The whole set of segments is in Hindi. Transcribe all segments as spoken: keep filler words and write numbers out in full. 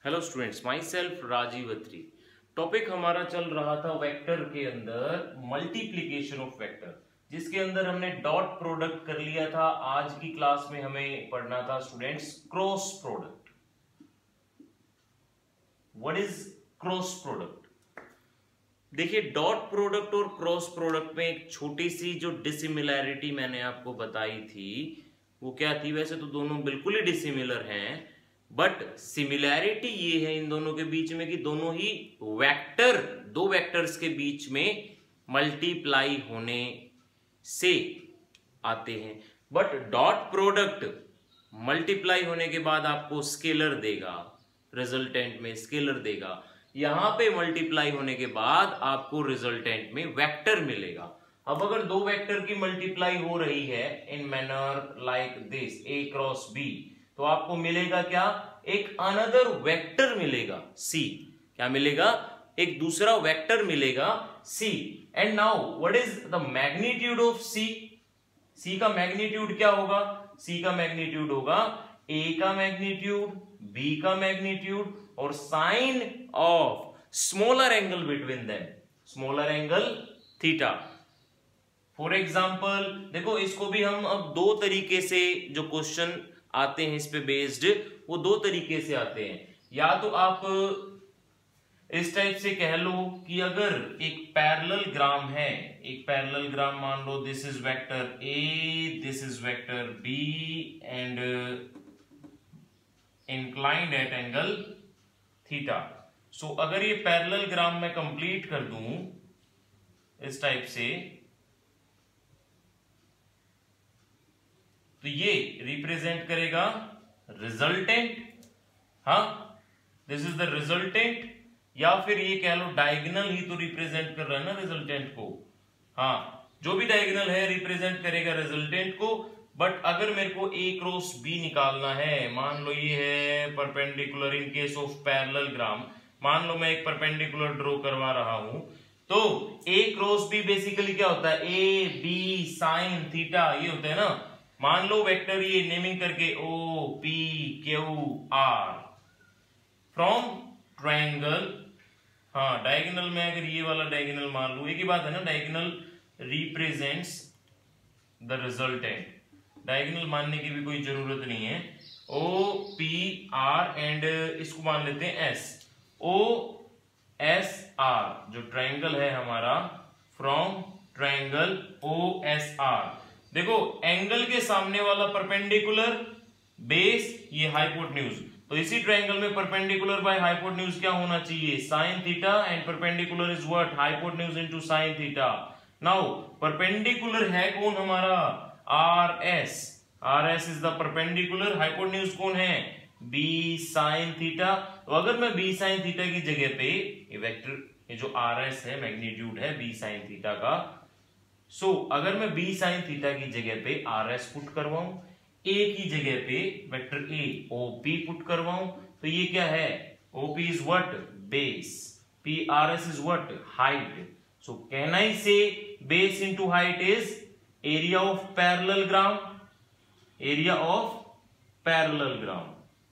Hello students, myself Rajiv Atri. Topic हमारा चल रहा था वेक्टर के अंदर मल्टीप्लीकेशन ऑफ वेक्टर, जिसके अंदर हमने डॉट प्रोडक्ट कर लिया था। आज की क्लास में हमें पढ़ना था students cross product. What is cross product? देखिए, डॉट प्रोडक्ट और क्रॉस प्रोडक्ट में एक छोटी सी जो डिसिमिलैरिटी मैंने आपको बताई थी वो क्या थी? वैसे तो दोनों बिल्कुल ही डिसिमिलर हैं, बट सिमिलैरिटी ये है इन दोनों के बीच में कि दोनों ही वेक्टर, दो वेक्टर्स के बीच में मल्टीप्लाई होने से आते हैं। बट डॉट प्रोडक्ट मल्टीप्लाई होने के बाद आपको स्केलर देगा, रिजल्टेंट में स्केलर देगा। यहां पे मल्टीप्लाई होने के बाद आपको रिजल्टेंट में वेक्टर मिलेगा। अब अगर दो वेक्टर की मल्टीप्लाई हो रही है in manner like this, A cross B, तो आपको मिलेगा क्या? एक अनदर वेक्टर मिलेगा सी। क्या मिलेगा? एक दूसरा वेक्टर मिलेगा C. And now what is the magnitude of C? C का मैग्नीट्यूड क्या होगा? सी का मैग्नीट्यूड होगा ए का मैग्नीट्यूड, बी का मैग्नीट्यूड और sine of smaller angle between them, smaller angle theta. For example देखो, इसको भी हम अब दो तरीके से जो क्वेश्चन आते हैं इस पे बेस्ड, वो दो तरीके से आते हैं। या तो आप इस टाइप से कह लो कि अगर एक पैरेलल ग्राम है, एक पैरेलल ग्राम मान लो, this is vector A, this is vector B and inclined at angle theta. So अगर ये पैरेलल ग्राम मैं कंप्लीट कर दूं इस टाइप से, तो ये रिप्रेजेंट करेगा रिजल्टेंट। हाँ, दिस इज द रिजल्टेंट। या फिर ये कह लो डायगोनल ही तो रिप्रेजेंट कर रहा है ना रिजल्टेंट को। हाँ, जो भी डायगोनल है रिप्रेजेंट करेगा रिजल्टेंट को। बट अगर मेरे को ए क्रॉस बी निकालना है, मान लो ये है perpendicular, in case of parallelogram मान लो मैं एक परपेंडिकुलर ड्रॉ करवा रहा हूं, तो ए क्रॉस बी बेसिकली क्या होता है? ए बी साइन थीटा, ये होता है ना। मान लो वेक्टर ये नेमिंग करके O P Q R from triangle. हाँ, डायगोनल में अगर ये वाला डायगोनल मान लो, एक ही बात है ना, diagonal represents the resultant. Diagonal मानने की भी कोई जरूरत नहीं है। ओ पी आर एंड इसको मान लेते हैं एस, ओ एस आर जो ट्रायंगल है हमारा, from triangle O S R. देखो, एंगल के सामने वाला परपेंडिकुलर, बेस ये हाइपोटेन्यूज, तो इसी ट्रायंगल में परपेंडिकुलर बाय हाइपोटेन्यूज क्या होना चाहिए? Sine theta. And perpendicular is what? Hypotenuse into sine theta. Now perpendicular है कौन हमारा? R S. R S is the perpendicular. Hypotenuse कौन है? B sine theta. तो अगर मैं बी साइन थीटा की जगह पे ये वेक्टर, ये जो आर एस है मैग्नीट्यूड है बी साइन थीटा का, सो so, अगर मैं बी साइन थीटा की जगह पे आर एस पुट करवाऊं, ए की जगह पे vector A O P put करवाऊं, तो ये क्या है? OP is what? Base. P R S is what? Height. So can I say base into height is area of parallelogram, area of parallelogram.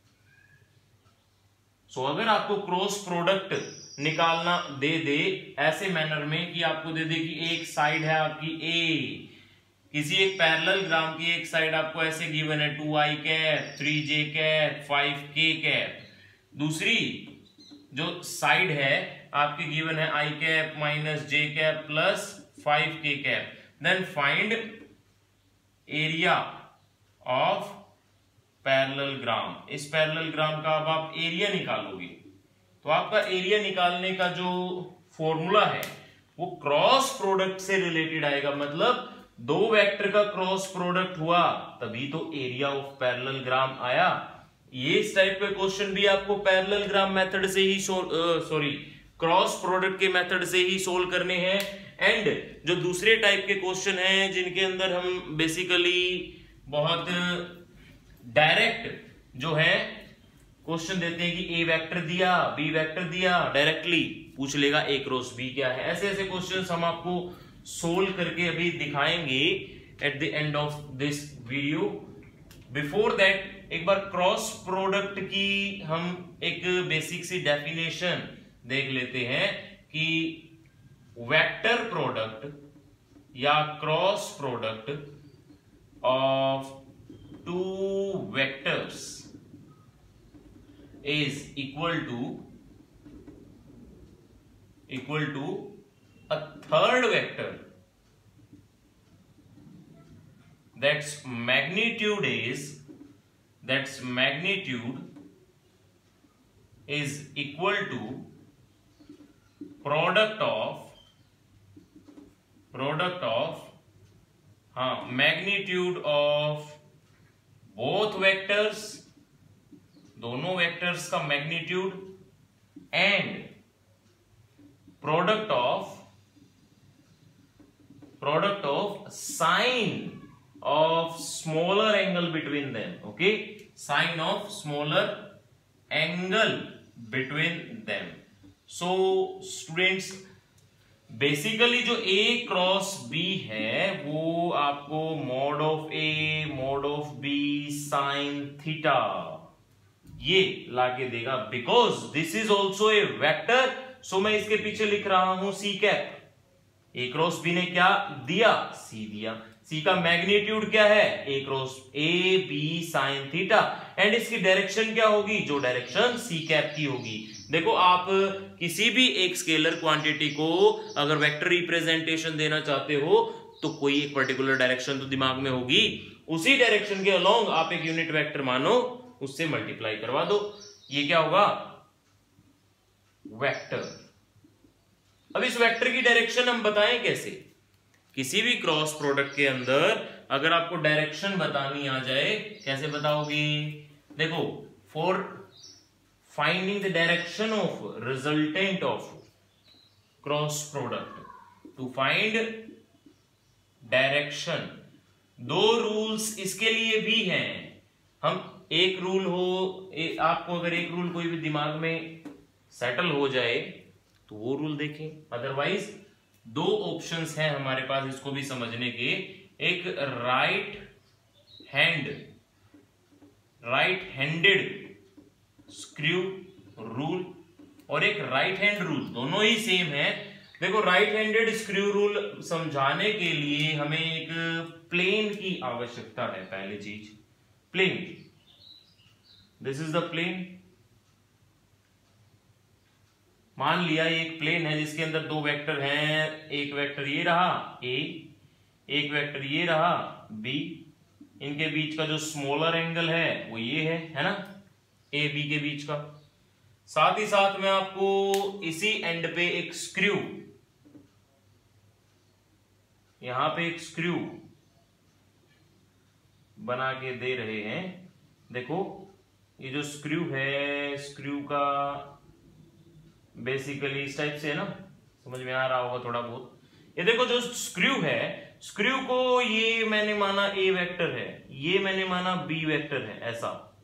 So अगर आपको क्रॉस प्रोडक्ट निकालना दे दे ऐसे मैनर में कि आपको दे दे कि एक साइड है आपकी ए, किसी एक पैरेलल ग्राम की एक साइड आपको ऐसे गिवन है two I cap, three J cap, five K cap, दूसरी जो साइड है आपकी गिवन है I cap minus J cap plus five K cap, then find area of parallelogram. इस पैरेलल ग्राम का अब आप एरिया निकालोगे, तो आपका एरिया निकालने का जो फॉर्मूला है वो क्रॉस प्रोडक्ट से रिलेटेड आएगा। मतलब दो वेक्टर का क्रॉस प्रोडक्ट हुआ तभी तो एरिया ऑफ पैरेलल ग्राम आया। ये इस टाइप के क्वेश्चन भी आपको पैरेलल ग्राम मेथड से ही सॉरी क्रॉस प्रोडक्ट के मेथड से ही सोल्व करने हैं। एंड जो दूसरे टाइप के क्वेश्चन हैं जिनके अंदर हम बेसिकली बहुत डायरेक्ट जो है क्वेश्चन देते हैं कि ए वेक्टर दिया, बी वेक्टर दिया, डायरेक्टली पूछ लेगा ए क्रॉस बी क्या है। ऐसे ऐसे क्वेश्चंस हम आपको सोल्व करके अभी दिखाएंगे at the end of this video. Before that एक बार क्रॉस प्रोडक्ट की हम एक बेसिक सी डेफिनेशन देख लेते हैं कि वेक्टर प्रोडक्ट या cross product of two vectors is equal to equal to a third vector that's magnitude is that's magnitude is equal to product of product of हाँ magnitude of both vectors दोनों vectors का magnitude and product of product of sine of smaller angle between them. Okay, sine of smaller angle between them. So students, basically जो A क्रॉस B है वो आपको mod of A mod of B sine theta ये लाके देगा, because this is also a vector. So मैं इसके पीछे लिख रहा हूं C cap. A cross B ने क्या दिया? सी दिया. सी का मैग्नीट्यूड क्या है? A cross A B sine theta. And इसकी डायरेक्शन क्या होगी? जो डायरेक्शन सी कैप की होगी. देखो, आप किसी भी एक स्केलर क्वांटिटी को अगर वेक्टर रिप्रेजेंटेशन देना चाहते हो तो कोई एक पर्टिकुलर डायरेक्शन तो दिमाग में होगी. उसी डायरेक्शन के अलोंग आप एक यूनिट वेक्टर मानो, उससे मल्टीप्लाई करवा दो. ये क्या होगा? वेक्टर. अब इस वेक्टर की डायरेक्शन हम बताएं कैसे? किसी भी क्रॉस प्रोडक्ट के अंदर अगर आपको डायरेक्शन बतानी आ जाए, कैसे बताओगे? देखो, for finding the direction of resultant of cross product, to find direction, दो रूल्स इसके लिए भी हैं. हम एक रूल हो, ए, आपको अगर एक रूल कोई भी दिमाग में सेटल हो जाए तो वो रूल देखें. अदरवाइज दो ऑप्शंस हैं हमारे पास इसको भी समझने के. एक right hand right handed screw rule और एक राइट हैंड रूल. दोनों ही सेम है. देखो, राइट हैंडेड स्क्रू रूल समझाने के लिए हमें एक प्लेन की आवश्यकता है. पहली चीज plane. This is the plane. मान लिया एक प्लेन है जिसके अंदर दो वेक्टर हैं. एक वेक्टर ये रहा A, एक वेक्टर ये रहा B. इनके बीच का जो स्मॉलर एंगल है वो ये है है ना, A B के बीच का. साथ ही साथ में आपको इसी एंड पे एक स्क्रू, यहां पे एक स्क्रू बना के दे रहे हैं. देखो, ये जो स्क्रू है, स्क्रू का बेसिकली इस टाइप से है ना, समझ में आ रहा होगा थोड़ा बहुत. ये देखो, जो स्क्रू है, स्क्रू को ये मैंने माना A वेक्टर है, ये मैंने माना B वेक्टर है, ऐसा.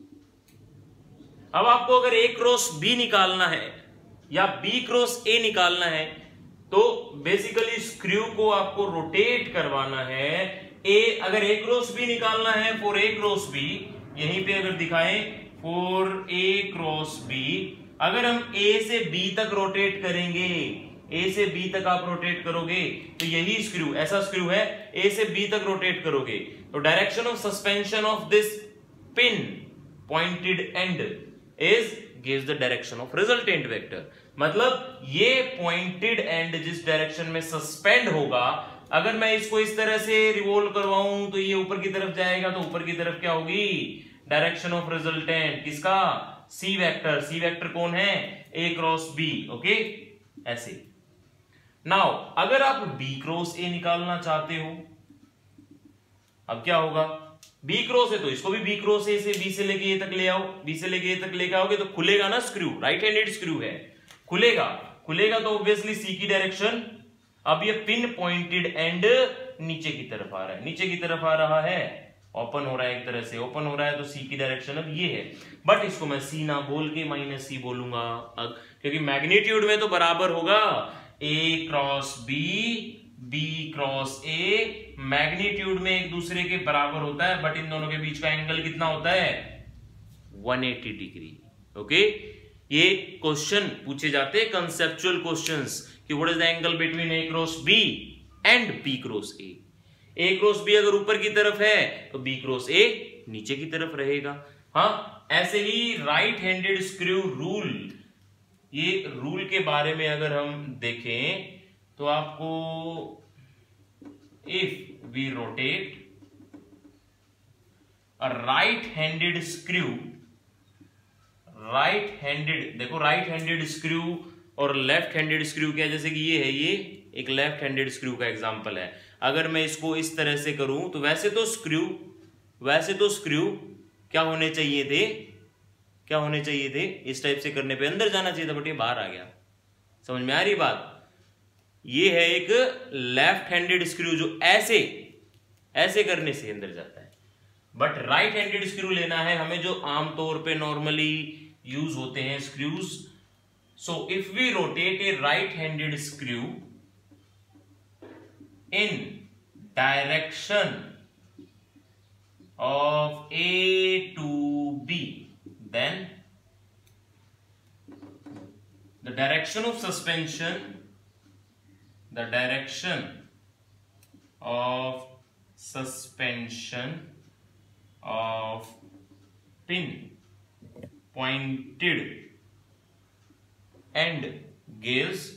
अब आपको अगर A क्रॉस B निकालना है या B क्रॉस A निकालना है तो बेसिकली स्क्रू को आपको रोटेट करवाना है. A अगर A क्रॉस B निकालना है फॉर A क्रॉस B, यहीं पे अगर दिखाएं फॉर A क्रॉस B, अगर हम A से B तक रोटेट करेंगे, A से B तक आप रोटेट करोगे तो यही स्क्रू, ऐसा स्क्रू है, A से B तक रोटेट करोगे तो direction of suspension of this pin pointed end is gives the direction of resultant vector. मतलब ये पॉइंटेड एंड जिस डायरेक्शन में सस्पेंड होगा, अगर मैं इसको इस तरह से रिवॉल्व करवाऊं तो ये ऊपर की तरफ जाएगा, तो ऊपर की तरफ क्या होगी? Direction of resultant. किसका? C vector. सी वेक्टर कौन है? A cross B. ओके, ऐसे. नाउ अगर आप B क्रॉस A निकालना चाहते हो, अब क्या होगा? B क्रॉस है तो इसको भी B क्रॉस A से B से लेके A तक ले आओ. B से लेके A तक लेके आओगे तो खुलेगा ना स्क्रू, राइट हैंडेड स्क्रू है, खुलेगा. खुलेगा तो ऑब्वियसली C की डायरेक्शन. अब ये पिन पॉइंटेड एंड नीचे की तरफ आ रहा है, नीचे की तरफ आ रहा है, ओपन हो रहा है, एक तरह से ओपन हो रहा है, तो C की डायरेक्शन अब ये है. बट इसको मैं C ना बोल के माइनस C बोलूंगा, क्योंकि मैग्नीट्यूड में तो बराबर होगा A cross B, B cross A. Magnitude में एक दूसरे के बराबर होता है, बट इन दोनों के बीच का एंगल कितना होता है? One eighty degree. ओके, ये क्वेश्चन पूछे जाते हैं कंसेप्चुअल क्वेश्चंस कि what is the angle between A cross B and B cross A. A cross B अगर ऊपर की तरफ है तो बी क्रॉस ए नीचे की तरफ रहेगा। हाँ, ऐसे ही राइट हैंडेड स्क्रू रूल, ये रूल के बारे में अगर हम देखें तो आपको if we rotate a right handed screw, right handed, देखो राइट हैंडेड स्क्रू और लेफ्ट हैंडेड स्क्रू क्या, जैसे कि ये है, ये एक लेफ्ट हैंडेड स्क्रू का एग्जांपल है। अगर मैं इसको इस तरह से करूं तो वैसे तो स्क्रू वैसे तो स्क्रू क्या होने चाहिए थे, क्या होने चाहिए थे, इस टाइप से करने पे अंदर जाना चाहिए था, बट ये बाहर आ गया। समझ में आ रही बात? ये है एक लेफ्ट हैंडेड स्क्रू जो ऐसे ऐसे करने से अंदर जाता है, बट राइट हैंडेड स्क्रू लेना है हमें जो आमतौर पे नॉर्मली यूज होते हैं screws. So if we rotate a right handed screw in direction of A to B, then the direction of suspension, the direction of suspension of pin pointed end gives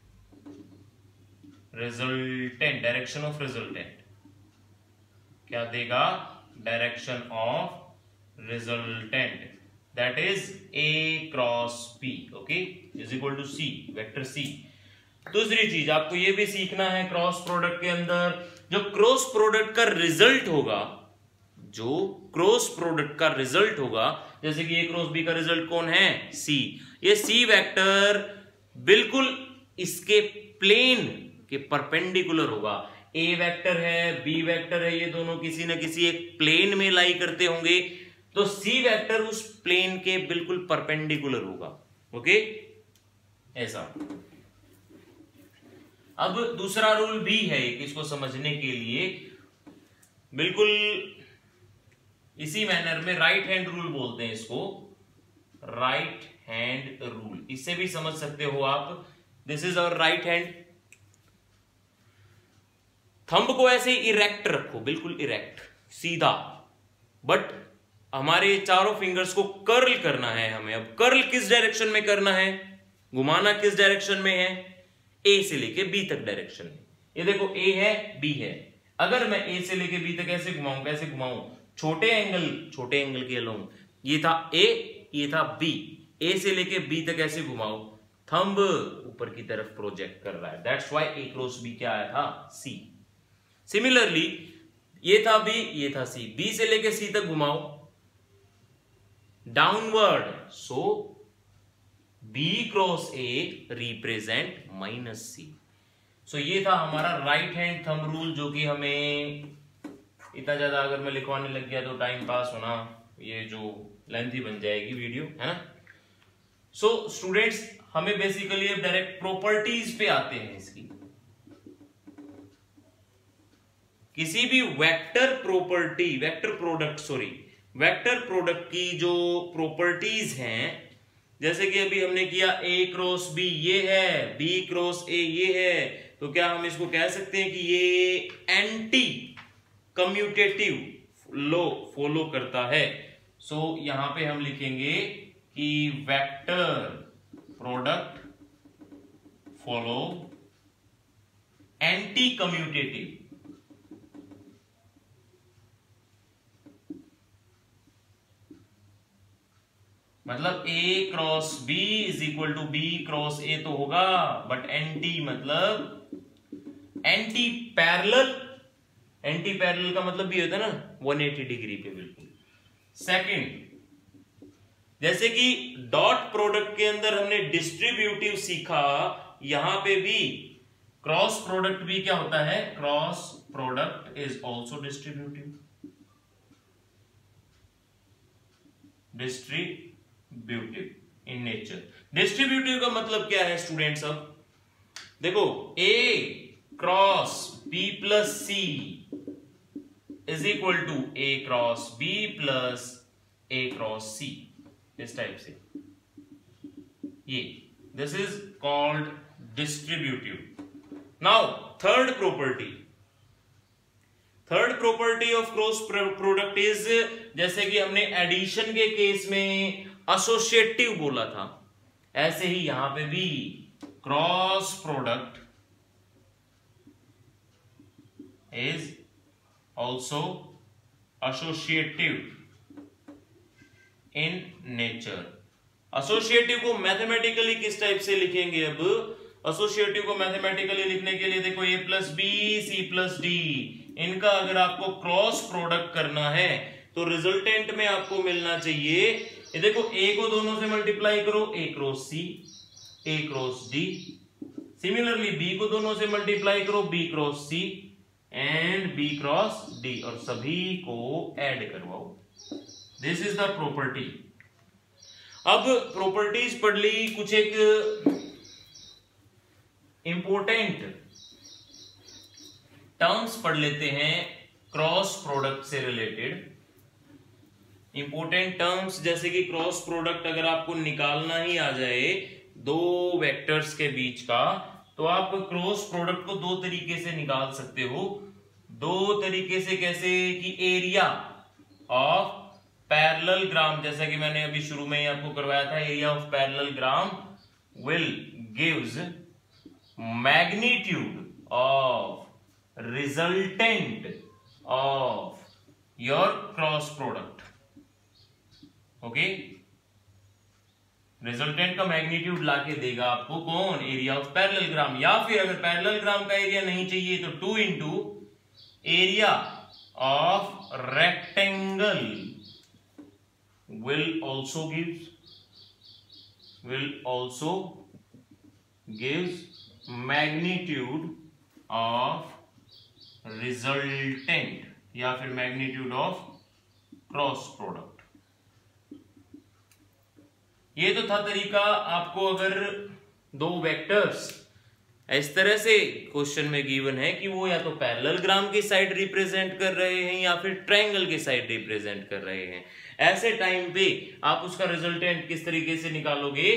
resultant, direction of resultant क्या देगा? Direction of resultant, that is A cross B, okay, is equal to C, vector C. दूसरी चीज आपको ये भी सीखना है क्रॉस प्रोडक्ट के अंदर, जो क्रॉस प्रोडक्ट का रिजल्ट होगा, जो क्रॉस प्रोडक्ट का रिजल्ट होगा, जैसे कि ए क्रॉस बी का रिजल्ट कौन है? सी। ये सी वेक्टर बिल्कुल इसके प्लेन के परपेंडिकुलर होगा। ए वेक्टर है, बी वेक्टर है, ये दोनों किसी न किसी एक प्लेन में लाई करते होंगे, तो सी वेक्टर उस प्लेन के बिल्कुल परपेंडिकुलर होगा। ओके, ऐसा। अब दूसरा रूल भी है इसको समझने के लिए, बिल्कुल इसी मैनर में राइट हैंड रूल बोलते हैं इसको, राइट हैंड रूल, इससे भी समझ सकते हो आप। This is our right hand, thumb को ऐसे इरेक्ट रखो, बिल्कुल इरेक्ट, सीधा, बट हमारे चारों फिंगर्स को कर्ल करना है हमें। अब कर्ल किस डायरेक्शन में करना है, घुमाना किस डायरेक्शन में है? ए से लेके बी तक डायरेक्शन में। ये देखो ए है, बी है, अगर मैं ए से लेके बी तक ऐसे घुमाऊं, कैसे घुमाऊं? छोटे एंगल, छोटे एंगल के अलोंग, ये था ए, ये था बी, ए से लेके बी तक ऐसे घुमाओ, थंब ऊपर की तरफ प्रोजेक्ट कर रहा है, that's why A cross B क्या आया था? सी। सिमिलरली ये था बी, ये था सी, बी से लेके सी तक घुमाओ downward, so B cross A represent minus C. So ये था हमारा राइट हैंड थंब रूल, जो कि हमें इतना ज्यादा अगर मैं लिखवाने लग गया तो टाइम पास होना, ये जो लेंथी बन जाएगी वीडियो, है ना। सो so, स्टूडेंट्स, हमें बेसिकली अब डायरेक्ट प्रॉपर्टीज पे आते हैं इसकी। किसी भी vector property, vector product, sorry vector product की जो प्रॉपर्टीज हैं, जैसे कि अभी हमने किया ए क्रॉस बी ये है, बी क्रॉस ए ये है, तो क्या हम इसको कह सकते हैं कि ये एंटी कम्यूटेटिव लॉ फॉलो करता है? सो so, यहां पे हम लिखेंगे कि vector product follow anti commutative, मतलब A cross B is equal to B cross A तो होगा, बट एंटी मतलब एंटी पैरेलल, एंटी पैरेलल का मतलब भी होता है ना वन एटी डिग्री पे, बिल्कुल। सेकंड, जैसे कि डॉट प्रोडक्ट के अंदर हमने डिस्ट्रीब्यूटिव सीखा, यहां पे भी क्रॉस प्रोडक्ट भी क्या होता है? Cross product is also distributive, distributive in nature. Distributive का मतलब क्या है स्टूडेंट्स? अब देखो, A cross B plus C is equal to A cross B plus A cross C. इस टाइप से, ये this is called distributive. Now third property, third property of cross product is, जैसे कि हमने एडिशन के केस में एसोसिएटिव बोला था, ऐसे ही यहां पे भी cross product is also associative in nature. Associative को मैथमेटिकली किस टाइप से लिखेंगे? अब एसोसिएटिव को मैथमेटिकली लिखने के लिए देखो, A plus B C plus D, इनका अगर आपको क्रॉस प्रोडक्ट करना है तो रिजल्टेंट में आपको मिलना चाहिए, ये देखो ए को दोनों से मल्टीप्लाई करो, A cross C, A cross D, similarly B को दोनों से मल्टीप्लाई करो, B cross C and B cross D, और सभी को ऐड करवाओ। This is the property. अब प्रॉपर्टीज पढ़ ली, कुछ एक इंपॉर्टेंट टर्म्स पढ़ लेते हैं क्रॉस प्रोडक्ट से रिलेटेड। इंपॉर्टेंट टर्म्स जैसे कि क्रॉस प्रोडक्ट अगर आपको निकालना ही आ जाए दो वेक्टर्स के बीच का, तो आप क्रॉस प्रोडक्ट को दो तरीके से निकाल सकते हो। दो तरीके से कैसे? कि एरिया ऑफ पैरेलल ग्राम, जैसा कि मैंने अभी शुरू में ही आपको करवाया था, area of parallelogram will gives magnitude of resultant of your cross product. Okay, resultant का मैग्नीट्यूड लाके देगा आपको कौन? Area of parallelogram. या फिर अगर पैरेलल ग्राम का एरिया नहीं चाहिए तो two into area of rectangle will also gives will also gives magnitude of resultant या फिर magnitude of cross product। ये तो था तरीका। आपको अगर दो वेक्टर्स इस तरह से क्वेश्चन में गिवन है कि वो या तो पैरेललोग्राम की साइड रिप्रेजेंट कर रहे हैं या फिर ट्रायंगल की साइड रिप्रेजेंट कर रहे हैं, ऐसे टाइम पे आप उसका रिजल्टेंट किस तरीके से निकालोगे?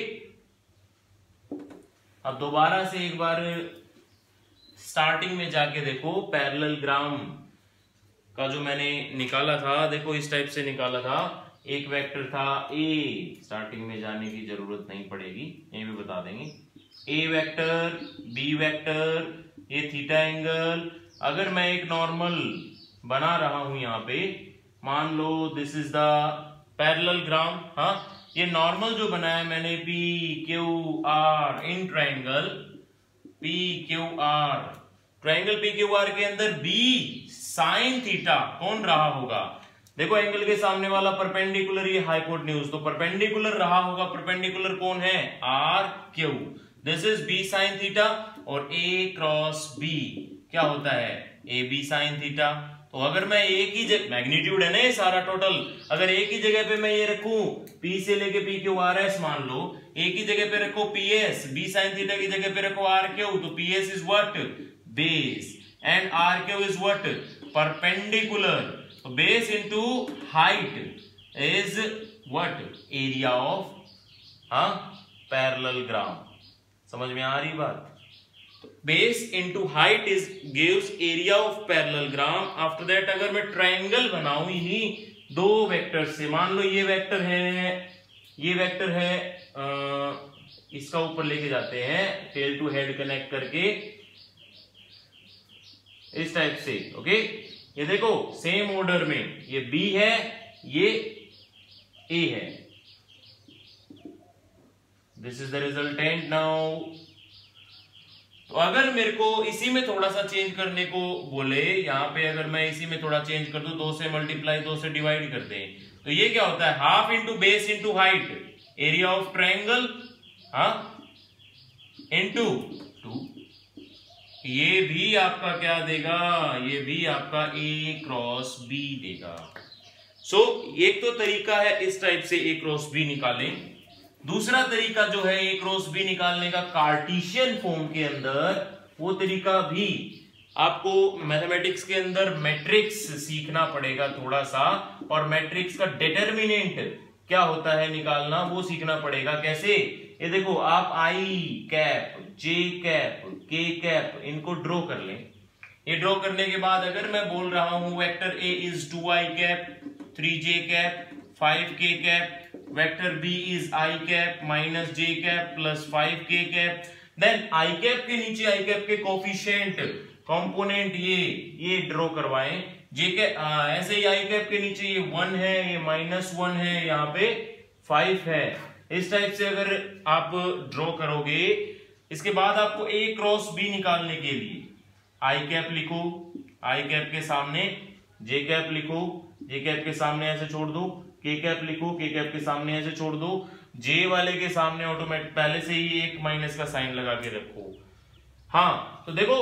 अब दोबारा से एक बार स्टार्टिंग में जाके देखो, पैरेललोग्राम का जो मैंने निकाला था, देखो इस टाइप से निकाला था। एक वेक्टर था ए, स्टार्टिंग में जाने की जरूरत नहीं पड़ेगी, यहीं पे बता देंगे। ए वेक्टर, बी वेक्टर, ये थीटा एंगल। अगर मैं एक नॉर्मल बना रहा हूं यहां पे, मान लो दिस इज द पैरेललोग्राम। हाँ, ये नॉर्मल जो बनाया मैंने P Q R in triangle, P Q R triangle P Q R के अंदर बी साइन थीटा कौन रहा होगा? देखो एंगल के सामने वाला परपेंडिकुलर, ये हाइपोटेन्यूज, तो परपेंडिकुलर रहा होगा। परपेंडिकुलर कौन है? R Q. This is B sine theta, और ए क्रॉस बी क्या होता है? A B sine theta. तो अगर मैं एक ही जगह, मैग्नीट्यूड है ना ये सारा टोटल, अगर एक ही जगह पे मैं ये रखूं, पी से लेके पी क्यू आर एस मान लो, एक ही जगह पे रखो P S, B sine theta की जगह पे रखो आर क्यू, तो P S is what? Base, and R Q is what? Perpendicular. तो base into height is what? Area of हाँ पैरेललोग्राम। समझ में आ रही बात? Base into height is gives area of parallelogram. After that अगर मैं ट्रायंगल बनाऊं इन्हीं दो वेक्टर से, मान लो ये वेक्टर है, ये वेक्टर है, आ, इसका ऊपर लेके जाते हैं टेल टू हेड कनेक्ट करके इस टाइप से। ओके, ये देखो सेम ऑर्डर में, ये B है, ये A है। This is the resultant now. तो अगर मेरे को इसी में थोड़ा सा चेंज करने को बोले, यहां पे अगर मैं इसी में थोड़ा चेंज कर दूं, दो से मल्टीप्लाई दो से डिवाइड कर दें, तो ये क्या होता है? Half into base into height, area of triangle हाँ इंटू टू। ये भी आपका क्या देगा? ये भी आपका ए क्रॉस बी देगा। सो so, एक तो तरीका है इस टाइप से ए क्रॉस बी निकालें। दूसरा तरीका जो है ए क्रॉस बी निकालने का कार्टेशियन फॉर्म के अंदर, वो तरीका भी आपको मैथमेटिक्स के अंदर मैट्रिक्स सीखना पड़ेगा थोड़ा सा, और मैट्रिक्स का डिटर्मिनेंट क्या होता है निकालना वो सीखना पड़ेगा। कैसे, ये देखो आप I cap, J cap, K cap इनको ड्रॉ कर लें। ये ड्रॉ करने के बाद अगर मैं बोल रहा हूं vector A is two I cap, three J cap, five K cap, vector B is I cap minus J cap plus five K cap, then I cap के नीचे आई कैप के कोफिशिएंट कंपोनेंट ये ये ड्रॉ करवाएं। जे के ऐसे ही आई कैप के नीचे ये वन है, ये माइनस वन है, यहाँ पे फाइव है। इस टाइप से अगर आप ड्रॉ करोगे, इसके बाद आपको ए क्रॉस बी निकालने के लिए आई कैप लिखो, आई कैप के सामने जे कैप लिखो, जे कैप के सामने ऐसे छोड़ दो, के कैप लिखो, के कैप के सामने ऐसे छोड़ दो, जे वाले के सामने ऑटोमेटिक पहले से ही एक माइनस का साइन लगा के रखो। हाँ तो देखो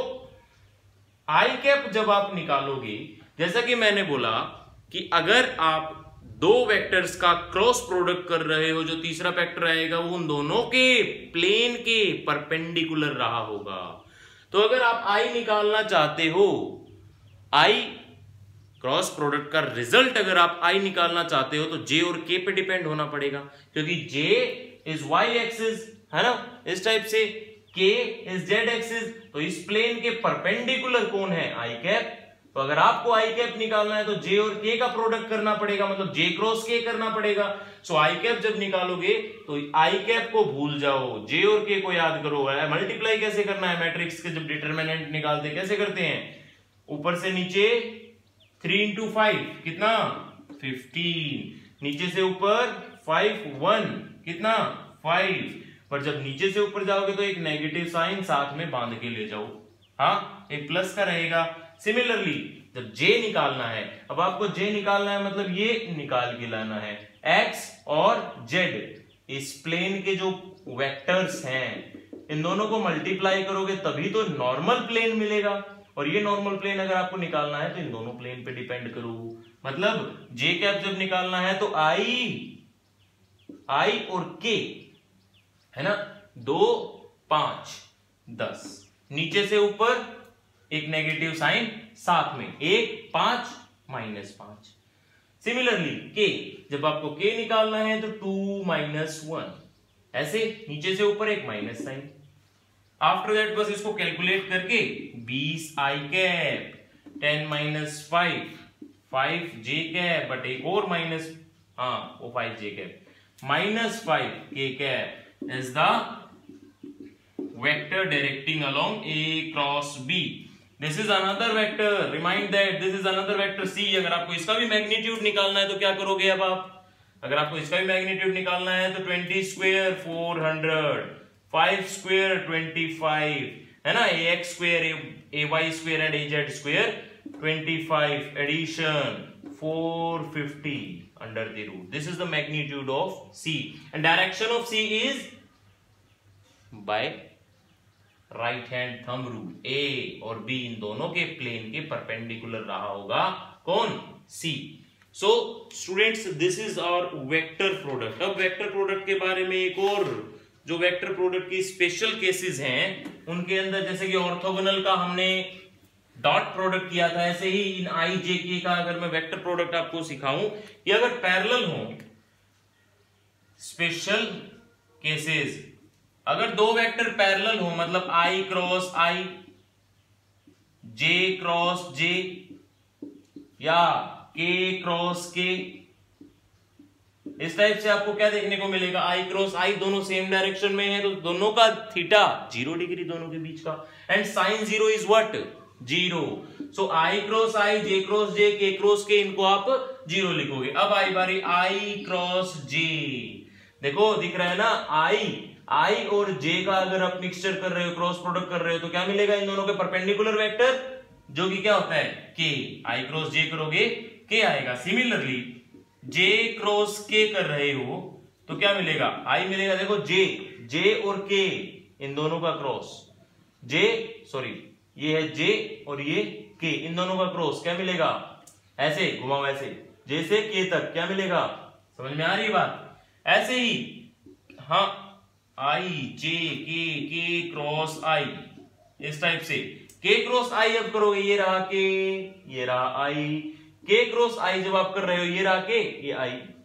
आई कैप जब आप निकालोगे, जैसा कि मैंने बोला कि अगर आप दो वेक्टर्स का क्रॉस प्रोडक्ट कर रहे हो, जो तीसरा वेक्टर आएगा वो उन दोनों के प्लेन के परपेंडिकुलर रहा होगा। तो अगर आप आई निकालना चाहते हो, आई क्रॉस प्रोडक्ट का रिजल्ट अगर आप आई निकालना चाहते हो तो जे और के पे डिपेंड होना पड़ेगा, क्योंकि जे इज वाई एक्सिस है ना, इस टाइप से के इज जेड एक्सिस, तो इस प्लेन के परपेंडिकुलर कौन है, आई कैप। तो अगर आपको आई कैप निकालना है तो जे और के का प्रोडक्ट करना पड़ेगा, मतलब जे क्रॉस के करना पड़ेगा। सो आई कैप जब निकालोगे तो आई कैप को भूल जाओ, जे और के को याद करो। मल्टीप्लाई कैसे करना है, मैट्रिक्स के जब डिटरमिनेंट निकालते कैसे करते हैं, ऊपर से नीचे थ्री इंटू फाइव कितना फिफ्टीन, नीचे से ऊपर फाइव वन कितना फाइव, पर जब नीचे से ऊपर जाओगे तो एक नेगेटिव साइन साथ में बांध के ले जाओ, हाँ एक प्लस का रहेगा। सिमिलरली जब जे निकालना है, अब आपको जे निकालना है मतलब ये निकाल के लाना है, एक्स और जेड इस प्लेन के जो वेक्टर्स हैं इन दोनों को मल्टीप्लाई करोगे तभी तो नॉर्मल प्लेन मिलेगा, और ये नॉर्मल प्लेन अगर आपको निकालना है तो इन दोनों प्लेन पे डिपेंड करो। मतलब जे कैप जब निकालना है तो आई आई और के है ना, दो पांच दस, नीचे से ऊपर एक नेगेटिव साइन साथ में, एक पांच माइनस पांच। सिमिलरली के जब आपको के निकालना है तो टू माइनस वन, ऐसे नीचे से ऊपर एक माइनस साइन। आफ्टर दैट बस इसको कैलकुलेट करके बीस I cap, ten minus five, five J cap, but एक और माइनस, हाँ वो five J cap, minus five K cap is the vector directing along A cross B. This is another vector, remind that this is another vector C. अगर आपको इसका भी मैग्नीट्यूड निकालना है तो क्या करोगे, अब आप अगर आपको इसका भी मैग्नीट्यूड निकालना है तो twenty square four hundred, five square twenty five है ना, A X square A Y square and A Z square twenty five, addition four fifty under the root. This is the magnitude of C and direction of C is by right hand thumb rule. A और बी इन दोनों के प्लेन के परपेंडिकुलर रहा होगा कौन, C. So students this is our vector product. अब वेक्टर प्रोडक्ट के बारे में एक और जो वेक्टर प्रोडक्ट की स्पेशल केसेस हैं उनके अंदर, जैसे कि ऑर्थोगोनल का हमने डॉट प्रोडक्ट किया था, ऐसे ही इन आई जे के का अगर मैं वेक्टर प्रोडक्ट आपको सिखाऊं, ये अगर पैरेलल हो, स्पेशल केसेस अगर दो वेक्टर पैरेलल हो, मतलब आई क्रॉस आई, जे क्रॉस जे, या के क्रॉस के, इस टाइप से आपको क्या देखने को मिलेगा, आई क्रॉस आई दोनों सेम डायरेक्शन में है तो दोनों का थीटा जीरो डिग्री दोनों के बीच का, and sine zero is what, zero. So I cross I, J cross J, K cross के, इनको आप जीरो लिखोगे। अब आई बारी आई क्रॉस जे, देखो दिख रहा है ना, आई आई और जे का अगर आप मिक्सचर कर रहे हो, क्रॉस प्रोडक्ट कर रहे हो तो क्या मिलेगा, इन दोनों के परपेंडिकुलर वेक्टर जो कि क्या होता है के, आई क्रॉस जे करोगे के आएगा। सिमिलरली जे क्रॉस के कर रहे हो तो क्या मिलेगा, आई मिलेगा। देखो जे जे और के इन दोनों का क्रॉस, जे सॉरी ये है जे और ये के, इन दोनों का क्रॉस क्या मिलेगा, ऐसे घुमाओ ऐसे, जे से के तक क्या मिलेगा, समझ में आ रही बात। ऐसे ही हाँ आई जे के, के क्रॉस आई, इस टाइप से के क्रॉस आई अब करोगे, ये रहा के, ये रहा आई, के क्रॉस आई जब आप कर रहे हो ये रहा के, ये आई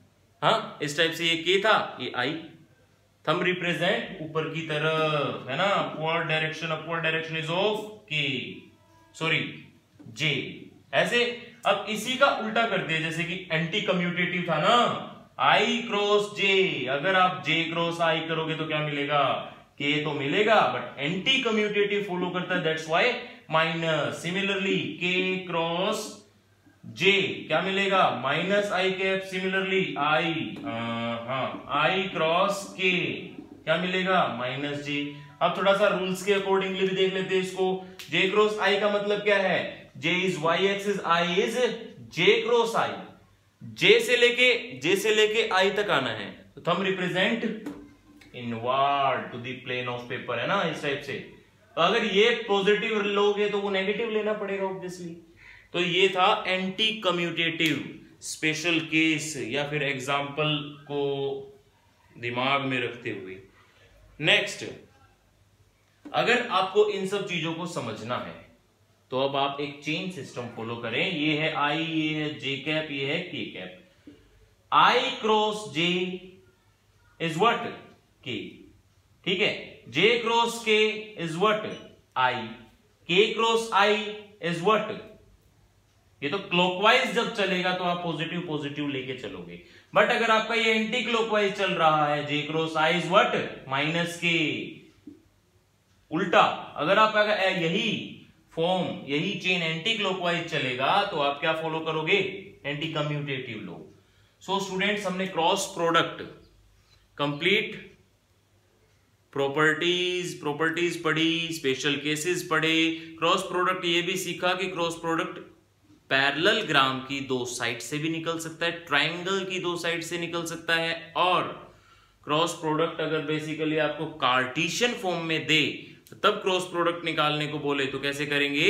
हाँ, इस टाइप से ये के था, ये आई। थंब रिप्रेजेंट ऊपर की तरफ है ना, upward direction, upward direction is of K, sorry J, ऐसे। अब इसी का उल्टा करते हैं, जैसे कि एंटी कम्यूटेटिव था ना, आई क्रॉस जे, अगर आप जे क्रॉस आई करोगे तो क्या मिलेगा, के तो मिलेगा, बट एंटी कम्यूटेटिव फॉलो करता है, that's why minus. Similarly K cross J क्या मिलेगा, minus I cap. Similarly I, हाँ, आई क्रॉस के क्या मिलेगा, माइनस जे। अब थोड़ा सा रूल्स के अकॉर्डिंगली भी देख लेते हैं इसको। जे क्रॉस आई का मतलब क्या है, J is Y axis, I is J cross I. J से लेके जे से लेके आई तक आना है, तो thumb represent inward to the plane of paper, है ना, इस टाइप से। तो अगर ये पॉजिटिव लोगे तो वो नेगेटिव लेना पड़ेगा ऑब्वियसली। तो ये था एंटी कम्यूटेटिव स्पेशल केस या फिर एग्जाम्पल को दिमाग में रखते हुए। नेक्स्ट, अगर आपको इन सब चीजों को समझना है तो अब आप एक चेन सिस्टम फॉलो करें। ये है आई, ये है जे कैप, ये है K cap. I cross J is what, K, ठीक है। J cross K is what, I. K cross I is what, ये तो क्लॉकवाइज जब चलेगा तो आप पॉजिटिव पॉजिटिव लेके चलोगे, बट अगर आपका ये एंटी क्लॉकवाइज चल रहा है, J cross I is what, minus K. उल्टा अगर आप अगर यही फॉर्म, यही चेन एंटी क्लॉकवाइज चलेगा तो आप क्या फॉलो करोगे, anti commutative law. So students, हमने cross product complete, properties properties पढ़ी, स्पेशल केसेस पढ़े। क्रॉस प्रोडक्ट ये भी सीखा कि क्रॉस प्रोडक्ट पैरेलल ग्राम की दो साइड से भी निकल सकता है, ट्राइंगल की दो साइड से निकल सकता है, और क्रॉस प्रोडक्ट अगर बेसिकली आपको कार्टेशियन फॉर्म में दे तब क्रॉस प्रोडक्ट निकालने को बोले तो कैसे करेंगे,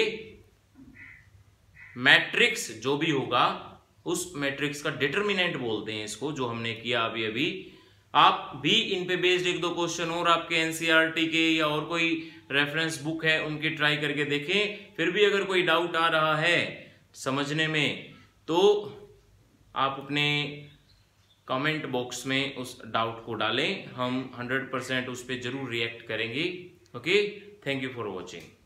मैट्रिक्स जो भी होगा उस मैट्रिक्स का डिटर्मिनेंट बोलते हैं इसको, जो हमने किया अभी अभी। आप भी इन पे बेस्ड एक दो क्वेश्चन और आपके एनसीईआरटी के या और कोई रेफरेंस बुक है उनके ट्राई करके देखें। फिर भी अगर कोई डाउट आ रहा है समझने में तो आप अपने कमेंट बॉक्स में उस डाउट को डालें, हम हंड्रेड परसेंट उस पर जरूर रिएक्ट करेंगे। Okay, thank you for watching.